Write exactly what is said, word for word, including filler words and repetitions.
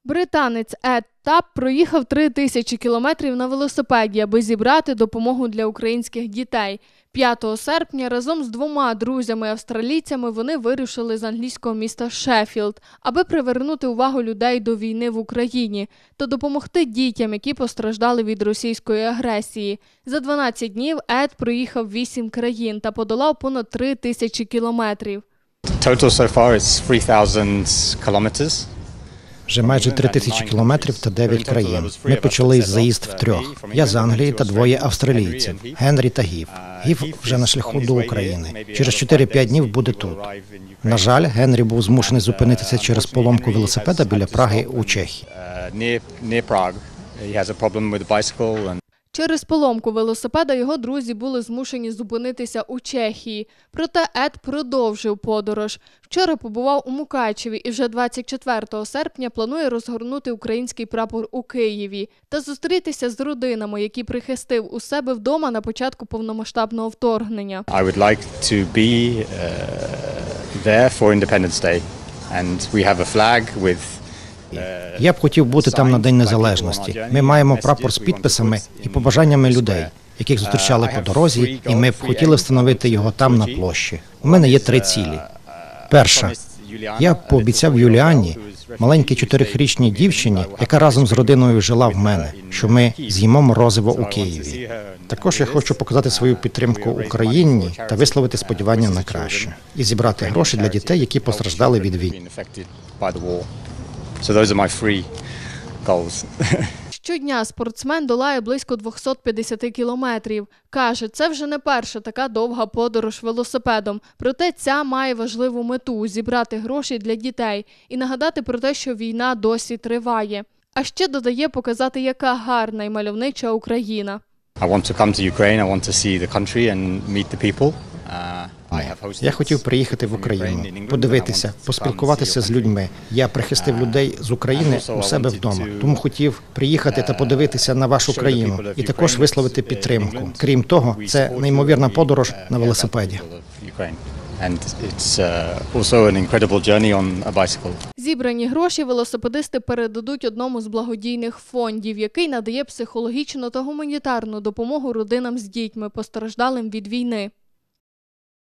Британець Ед Тап проїхав три тисячі кілометрів на велосипеді, аби зібрати допомогу для українських дітей. п'ятого серпня разом з двома друзями-австралійцями вони вирушили з англійського міста Шеффілд, аби привернути увагу людей до війни в Україні та допомогти дітям, які постраждали від російської агресії. За дванадцять днів Ед проїхав вісім країн та подолав понад три тисячі кілометрів. Total so far it's three thousand kilometers. Вже майже три тисячі кілометрів та дев'ять країн. Ми почали заїзд втрьох. Я з Англії та двоє австралійців – Генрі та Гів. Гів вже на шляху до України. Через чотири-п'ять днів буде тут. На жаль, Генрі був змушений зупинитися через поломку велосипеда біля Праги у Чехії. Через поломку велосипеда його друзі були змушені зупинитися у Чехії. Проте Ед продовжив подорож. Вчора побував у Мукачеві і вже двадцять четвертого серпня планує розгорнути український прапор у Києві та зустрітися з родинами, які прихистив у себе вдома на початку повномасштабного вторгнення. I would like to be uh, there for Independence Day, and we have a flag with Я б хотів бути там на День Незалежності. Ми маємо прапор з підписами і побажаннями людей, яких зустрічали по дорозі, і ми б хотіли встановити його там на площі. У мене є три цілі. Перша. Я пообіцяв Юліані, маленькій чотирирічній дівчині, яка разом з родиною жила в мене, що ми з'їмо морозиво у Києві. Також я хочу показати свою підтримку Україні та висловити сподівання на краще. І зібрати гроші для дітей, які постраждали від війни. So those are my three goals. Щодня спортсмен долає близько двісті п'ятдесят кілометрів. Каже, це вже не перша така довга подорож велосипедом. Проте ця має важливу мету – зібрати гроші для дітей і нагадати про те, що війна досі триває. А ще додає показати, яка гарна і мальовнича Україна. I want to come to Ukraine, I want to see the country and meet the people. Я хотів приїхати в Україну, подивитися, поспілкуватися з людьми. Я прихистив людей з України у себе вдома, тому хотів приїхати та подивитися на вашу країну і також висловити підтримку. Крім того, це неймовірна подорож на велосипеді. Зібрані гроші велосипедисти передадуть одному з благодійних фондів, який надає психологічну та гуманітарну допомогу родинам з дітьми, постраждалим від війни.